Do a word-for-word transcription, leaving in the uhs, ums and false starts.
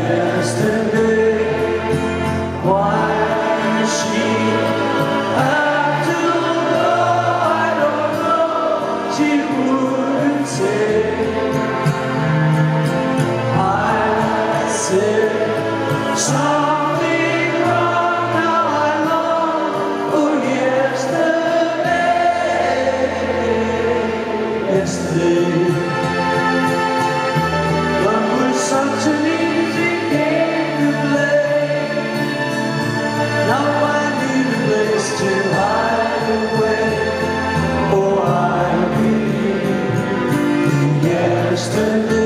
Yesterday, why she had to go, I don't know. She wouldn't say. I said something wrong. Now I long for yesterday. Yesterday, love was such an easy game to play. Now I need a place to hide away. Oh, I believe in yesterday.